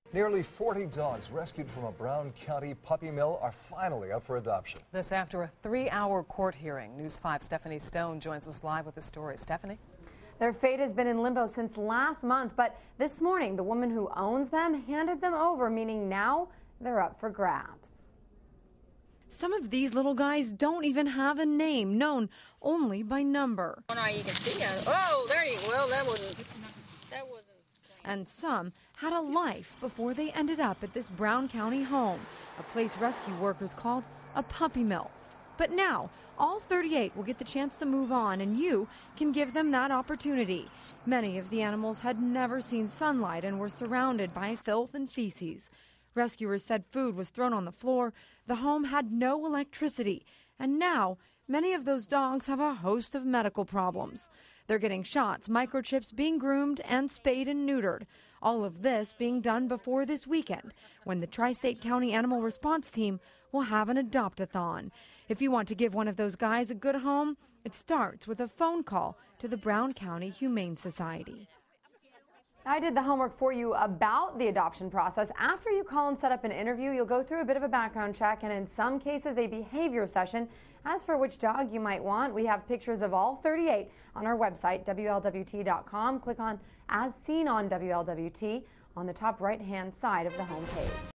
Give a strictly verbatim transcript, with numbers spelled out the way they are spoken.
Nearly forty dogs rescued from a Brown County puppy mill are finally up for adoption. This after a three-hour court hearing. News five's Stephanie Stone joins us live with the story. Stephanie? Their fate has been in limbo since last month, but this morning the woman who owns them handed them over, meaning now they're up for grabs. Some of these little guys don't even have a name, known only by number. One eye you can see. Oh, there you go. Well, that wasn't. That wasn't. And some had a life before they ended up at this Brown County home, a place rescue workers called a puppy mill. But now, all thirty-eight will get the chance to move on, and you can give them that opportunity. Many of the animals had never seen sunlight and were surrounded by filth and feces. Rescuers said food was thrown on the floor, the home had no electricity, and now many of those dogs have a host of medical problems. They're getting shots, microchips, being groomed, and spayed and neutered. All of this being done before this weekend, when the Tri-State County Animal Response Team will have an adopt-a-thon. If you want to give one of those guys a good home, it starts with a phone call to the Brown County Humane Society. I did the homework for you about the adoption process. After you call and set up an interview, you'll go through a bit of a background check and in some cases a behavior session. As for which dog you might want, we have pictures of all thirty-eight on our website, W L W T dot com. Click on As Seen on W L W T on the top right-hand side of the homepage.